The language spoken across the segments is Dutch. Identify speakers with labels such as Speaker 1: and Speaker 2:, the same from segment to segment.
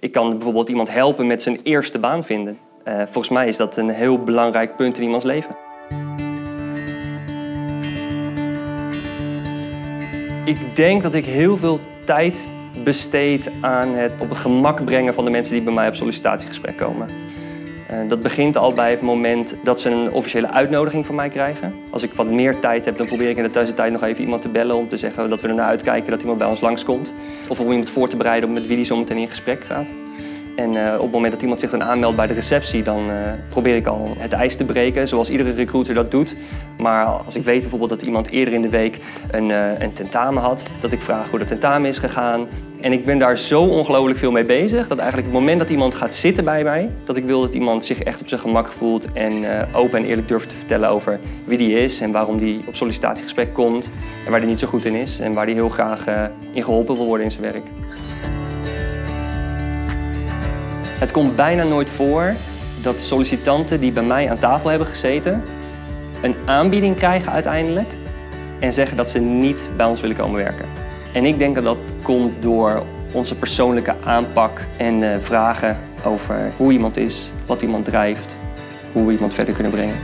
Speaker 1: Ik kan bijvoorbeeld iemand helpen met zijn eerste baan vinden. Volgens mij is dat een heel belangrijk punt in iemands leven. Ik denk dat ik heel veel tijd besteed aan het op het gemak brengen van de mensen die bij mij op sollicitatiegesprek komen. Dat begint al bij het moment dat ze een officiële uitnodiging van mij krijgen. Als ik wat meer tijd heb, dan probeer ik in de tussentijd nog even iemand te bellen om te zeggen dat we ernaar uitkijken dat iemand bij ons langskomt. Of om iemand voor te bereiden met wie die zo meteen in gesprek gaat. En op het moment dat iemand zich dan aanmeldt bij de receptie, dan probeer ik al het ijs te breken, zoals iedere recruiter dat doet. Maar als ik weet bijvoorbeeld dat iemand eerder in de week een tentamen had, dat ik vraag hoe dat tentamen is gegaan. En ik ben daar zo ongelooflijk veel mee bezig, dat eigenlijk het moment dat iemand gaat zitten bij mij, dat ik wil dat iemand zich echt op zijn gemak voelt en open en eerlijk durft te vertellen over wie die is en waarom die op sollicitatiegesprek komt en waar die niet zo goed in is en waar die heel graag in geholpen wil worden in zijn werk. Het komt bijna nooit voor dat sollicitanten die bij mij aan tafel hebben gezeten een aanbieding krijgen uiteindelijk en zeggen dat ze niet bij ons willen komen werken. En ik denk dat dat komt door onze persoonlijke aanpak en vragen over hoe iemand is, wat iemand drijft, hoe we iemand verder kunnen brengen.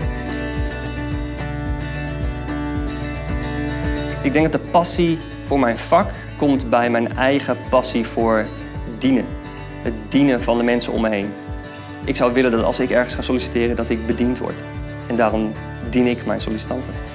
Speaker 1: Ik denk dat de passie voor mijn vak komt bij mijn eigen passie voor dienen. Het dienen van de mensen om me heen. Ik zou willen dat als ik ergens ga solliciteren, dat ik bediend word. En daarom dien ik mijn sollicitanten.